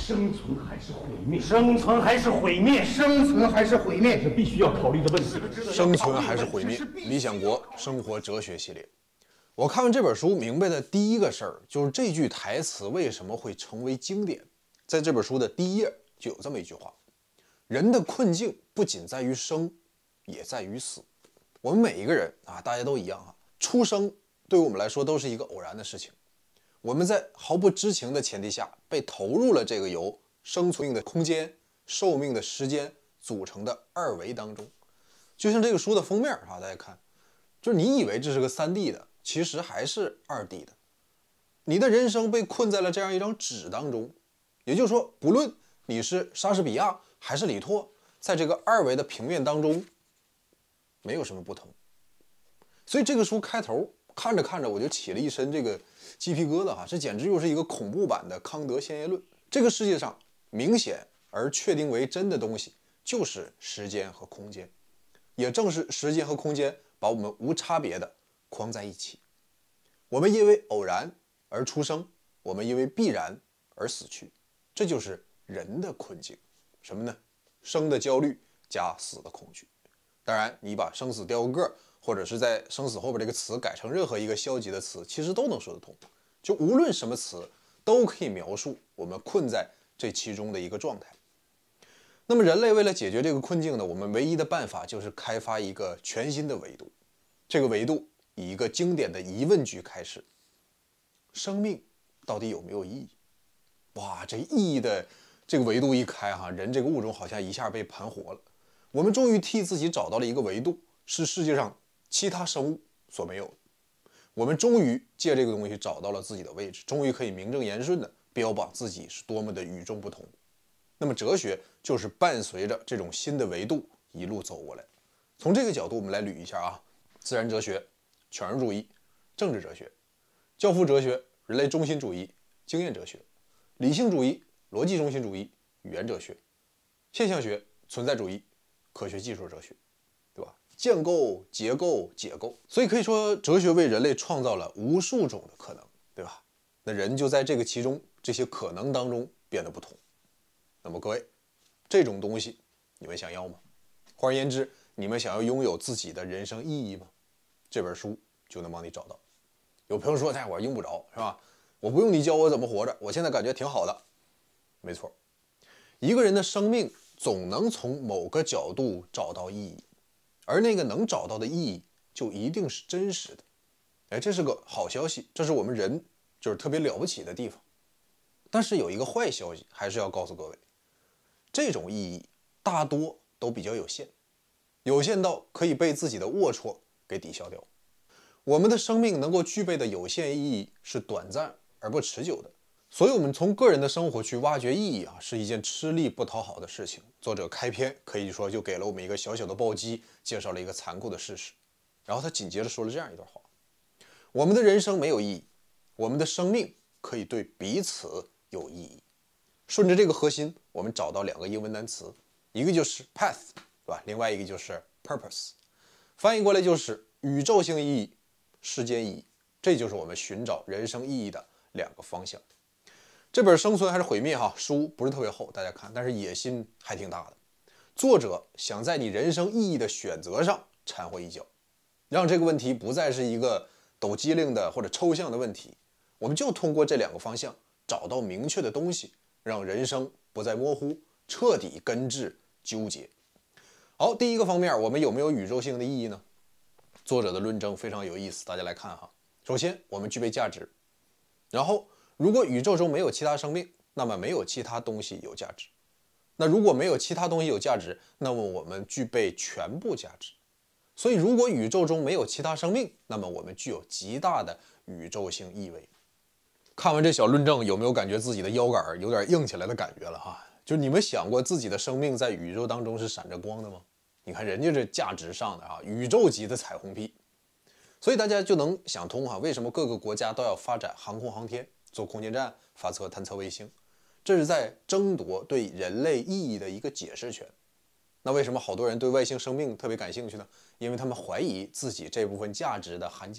生存还是毁灭？ 生存还是毁灭？ 生存还是毁灭？ 是必须要考虑的问题。 生存还是毁灭？理想国生活哲学系列。我看完这本书，明白的第一个事儿就是这句台词为什么会成为经典。在这本书的第一页就有这么一句话：人的困境不仅在于生，也在于死。我们每一个人啊，大家都一样啊，出生对我们来说都是一个偶然的事情。我们在毫不知情的前提下，被投入了这个由生存的空间、寿命的时间组成的二维当中。就像这个书的封面啊，大家看，就是你以为这是个3D 的，其实还是2D 的。你的人生被困在了这样一张纸当中，也就是说，不论你是莎士比亚还是李拓，在这个2维的平面当中，没有什么不同。所以这个书开头看着看着，我就起了一身这个鸡皮疙瘩哈，这简直就是一个恐怖版的康德先验论。这个世界上明显而确定为真的东西，就是时间和空间。也正是时间和空间把我们无差别的框在一起。我们因为偶然而出生，我们因为必然而死去，这就是人的困境。什么呢？生的焦虑加死的恐惧。当然，你把生死雕个个，或者是在生死后边这个词改成任何一个消极的词，其实都能说得通。就无论什么词，都可以描述我们困在这其中的一个状态。那么人类为了解决这个困境呢，我们唯一的办法就是开发一个全新的维度。这个维度以一个经典的疑问句开始：生命到底有没有意义？哇，这意义的这个维度一开哈，人这个物种好像一下被盘活了。我们终于替自己找到了一个维度，是世界上其他生物所没有的。我们终于借这个东西找到了自己的位置，终于可以名正言顺的标榜自己是多么的与众不同。那么哲学就是伴随着这种新的维度一路走过来。从这个角度我们来捋一下啊：自然哲学、犬儒主义、政治哲学、教父哲学、人类中心主义、经验哲学、理性主义、逻辑中心主义、语言哲学、现象学、存在主义、科学技术哲学，对吧？建构、结构、解构。所以可以说，哲学为人类创造了无数种的可能，对吧？那人就在这个其中这些可能当中变得不同。那么各位，这种东西你们想要吗？换而言之，你们想要拥有自己的人生意义吗？这本书就能帮你找到。有朋友说：“我用不着，是吧？我不用你教我怎么活着，我现在感觉挺好的。”没错，一个人的生命总能从某个角度找到意义，而那个能找到的意义就一定是真实的。哎，这是个好消息，这是我们人就是特别了不起的地方。但是有一个坏消息，还是要告诉各位，这种意义大多都比较有限，有限到可以被自己的龌龊给抵消掉。我们的生命能够具备的有限意义是短暂而不持久的，所以我们从个人的生活去挖掘意义啊，是一件吃力不讨好的事情。作者开篇可以说就给了我们一个小小的暴击，介绍了一个残酷的事实。然后他紧接着说了这样一段话：我们的人生没有意义，我们的生命可以对彼此有意义。顺着这个核心，我们找到2个英文单词，一个就是 path， 对吧？另外一个就是 purpose， 翻译过来就是宇宙性意义、世间意义。这就是我们寻找人生意义的2个方向。这本《生存还是毁灭》书不是特别厚，大家看，但是野心还挺大的。作者想在你人生意义的选择上掺和一脚，让这个问题不再是一个抖机灵的或者抽象的问题，我们就通过这2个方向找到明确的东西，让人生不再模糊，彻底根治纠结。好，第一个方面，我们有没有宇宙性的意义呢？作者的论证非常有意思，大家来看哈。首先，我们具备价值。然后，如果宇宙中没有其他生命，那么没有其他东西有价值。那如果没有其他东西有价值，那么我们具备全部价值。所以，如果宇宙中没有其他生命，那么我们具有极大的宇宙性意味。看完这小论证，有没有感觉自己的腰杆有点硬起来的感觉了哈？就你们想过自己的生命在宇宙当中是闪着光的吗？你看人家这价值上的宇宙级的彩虹屁。所以大家就能想通为什么各个国家都要发展航空航天，做空间站，发射探测卫星，这是在争夺对人类意义的一个解释权。那为什么好多人对外星生命特别感兴趣呢？因为他们怀疑自己这部分价值的含金量。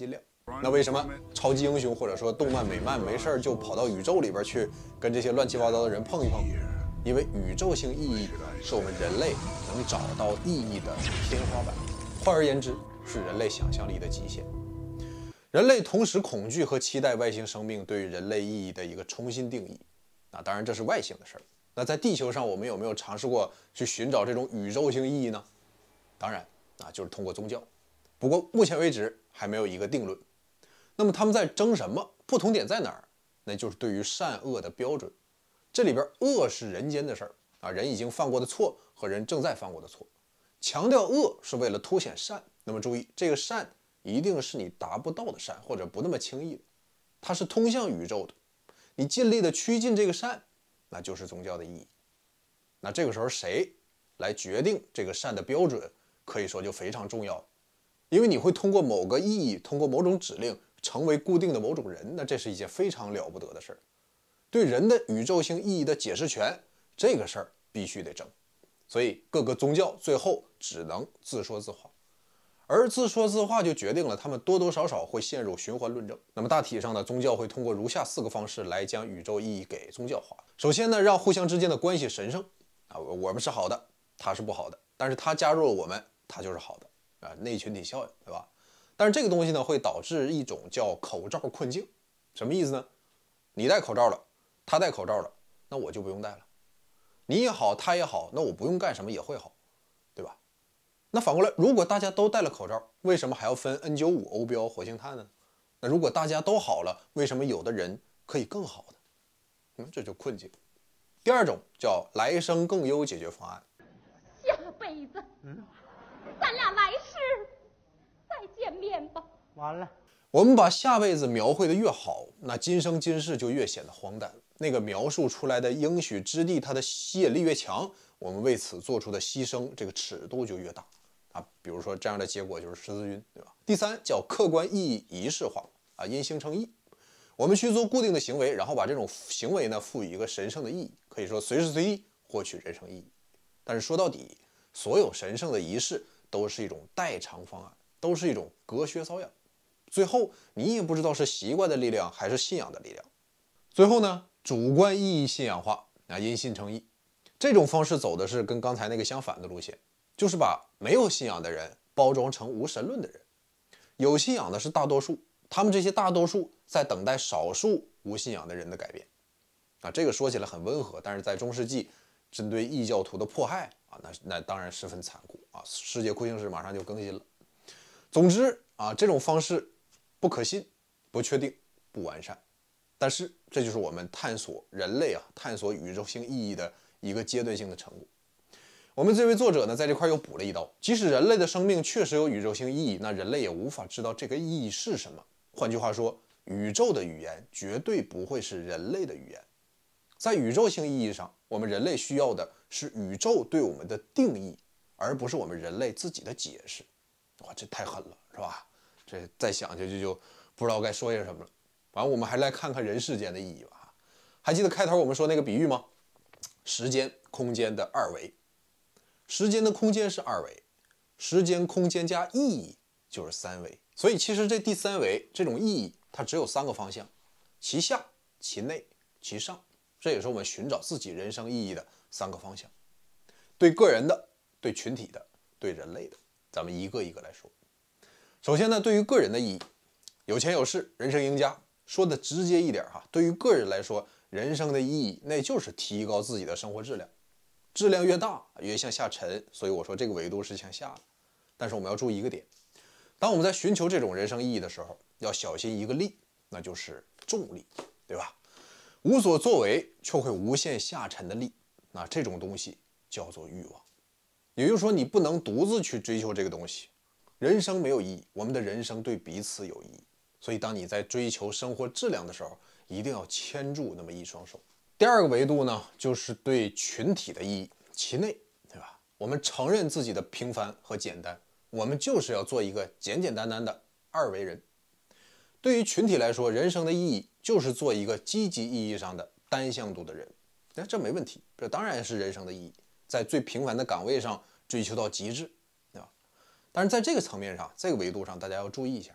那为什么超级英雄或者说动漫美漫没事就跑到宇宙里边去跟这些乱七八糟的人碰一碰？因为宇宙性意义是我们人类能找到意义的天花板，换而言之，是人类想象力的极限。人类同时恐惧和期待外星生命对于人类意义的一个重新定义。当然这是外星的事儿。那在地球上，我们有没有尝试过去寻找这种宇宙性意义呢？当然，就是通过宗教。不过目前为止还没有一个定论。那么他们在争什么？不同点在哪儿？那就是对于善恶的标准。这里边恶是人间的事儿人已经犯过的错和人正在犯过的错。强调恶是为了凸显善。那么注意，这个善一定是你达不到的善，或者不那么轻易的，它是通向宇宙的。你尽力的趋近这个善，那就是宗教的意义。那这个时候谁来决定这个善的标准，可以说就非常重要了。因为你会通过某个意义，通过某种指令成为固定的某种人，那这是一件非常了不得的事儿。对人的宇宙性意义的解释权，这个事儿必须得争。所以各个宗教最后只能自说自话，而自说自话就决定了他们多多少少会陷入循环论证。那么大体上呢，宗教会通过如下4个方式来将宇宙意义给宗教化。首先呢，让互相之间的关系神圣我们是好的，他是不好的，但是他加入了我们，他就是好的内群体效应，对吧？但是这个东西呢，会导致一种叫口罩困境。什么意思呢？你戴口罩了，他戴口罩了，那我就不用戴了。你也好，他也好，那我不用干什么也会好，对吧？那反过来，如果大家都戴了口罩，为什么还要分 N95、欧标、活性炭呢？那如果大家都好了，为什么有的人可以更好呢？这就困境。第二种叫来生更优解决方案。 下辈子，咱俩来世再见面吧。 完了， 我们把下辈子描绘的越好，那今生今世就越显得荒诞。那个描述出来的应许之地，它的吸引力越强，我们为此做出的牺牲，这个尺度就越大比如说这样的结果就是十字军，对吧？第三叫客观意义仪式化因形成义。我们去做固定的行为，然后把这种行为呢赋予一个神圣的意义，可以说随时随地获取人生意义。但是说到底，所有神圣的仪式都是一种代偿方案，都是一种隔靴搔痒。最后你也不知道是习惯的力量还是信仰的力量。最后呢，主观意义信仰化因信成义。这种方式走的是跟刚才那个相反的路线，就是把没有信仰的人包装成无神论的人。有信仰的是大多数，他们这些大多数在等待少数无信仰的人的改变这个说起来很温和，但是在中世纪针对异教徒的迫害那当然十分残酷世界酷刑史马上就更新了。总之这种方式不可信、不确定、不完善，但是这就是我们探索人类探索宇宙性意义的一个阶段性的成果。我们这位作者呢，在这块又补了一刀，即使人类的生命确实有宇宙性意义，那人类也无法知道这个意义是什么。换句话说，宇宙的语言绝对不会是人类的语言。在宇宙性意义上，我们人类需要的是宇宙对我们的定义，而不是我们人类自己的解释。哇，这太狠了，是吧？这再想就不知道该说些什么了。完，我们还来看看人世间的意义吧。还记得开头我们说那个比喻吗？时间、空间的二维。时间的空间是二维，时间、空间加意义就是三维。所以其实这第三维这种意义，它只有3个方向：其下、其内、其上。这也是我们寻找自己人生意义的3个方向。对个人的、对群体的、对人类的，咱们一个一个来说。首先呢，对于个人的意义，有钱有势，人生赢家。说的直接一点对于个人来说，人生的意义那就是提高自己的生活质量。质量越大越向下沉，所以我说这个维度是向下的。但是我们要注意一个点，当我们在寻求这种人生意义的时候，要小心一个力，那就是重力，对吧？无所作为却会无限下沉的力，那这种东西叫做欲望。也就是说，你不能独自去追求这个东西。人生没有意义，我们的人生对彼此有意义。所以当你在追求生活质量的时候，一定要牵住那么一双手。第二个维度呢，就是对群体的意义，其内，对吧？我们承认自己的平凡和简单，我们就是要做一个简简单单的二维人。对于群体来说，人生的意义就是做一个积极意义上的单向度的人。这没问题，这当然是人生的意义，在最平凡的岗位上追求到极致，对吧？但是在这个层面上，这个维度上，大家要注意一下，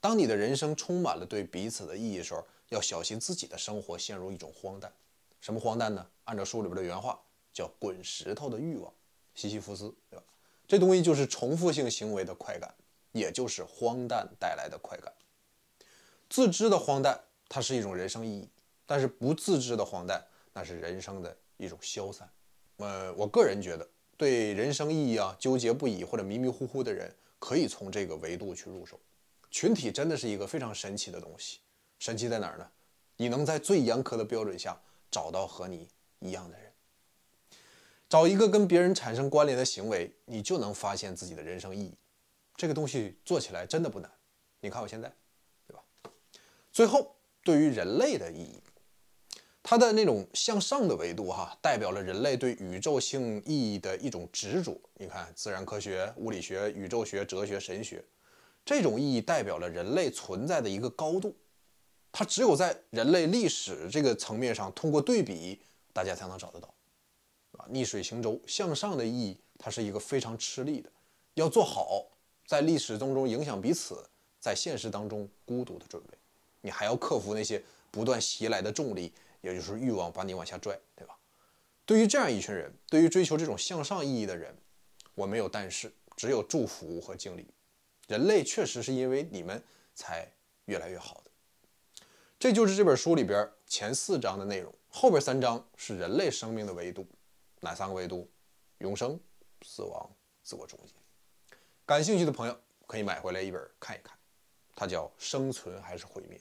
当你的人生充满了对彼此的意义的时候，要小心自己的生活陷入一种荒诞。什么荒诞呢？按照书里边的原话，叫滚石头的欲望，西西弗斯，对吧？这东西就是重复性行为的快感，也就是荒诞带来的快感。自知的荒诞，它是一种人生意义，但是不自知的荒诞，那是人生的一种消散。我个人觉得，对人生意义纠结不已或者迷迷糊糊的人，可以从这个维度去入手。群体真的是一个非常神奇的东西，神奇在哪儿呢？你能在最严苛的标准下找到和你一样的人，找一个跟别人产生关联的行为，你就能发现自己的人生意义。这个东西做起来真的不难，你看我现在，对吧？最后，对于人类的意义，它的那种向上的维度代表了人类对宇宙性意义的一种执着。你看，自然科学、物理学、宇宙学、哲学、神学，这种意义代表了人类存在的一个高度。它只有在人类历史这个层面上，通过对比，大家才能找得到。逆水行舟，向上的意义，它是一个非常吃力的，要做好在历史当中影响彼此，在现实当中孤独的准备。你还要克服那些不断袭来的重力，也就是欲望把你往下拽，对吧？对于这样一群人，对于追求这种向上意义的人，我没有但是，只有祝福和敬礼。人类确实是因为你们才越来越好的。这就是这本书里边前4章的内容，后边3章是人类生命的维度。哪3个维度？永生、死亡、自我终结。感兴趣的朋友可以买回来一本看一看，它叫《生存还是毁灭》。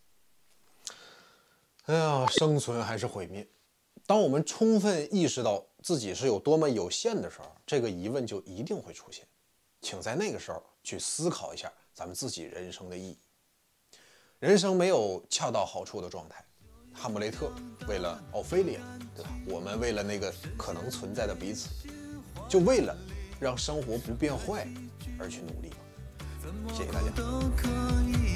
哎呀，生存还是毁灭？当我们充分意识到自己是有多么有限的时候，这个疑问就一定会出现。请在那个时候去思考一下咱们自己人生的意义。人生没有恰到好处的状态。哈姆雷特为了奥菲利亚，对吧？我们为了那个可能存在的彼此，就为了让生活不变坏而去努力吧。谢谢大家。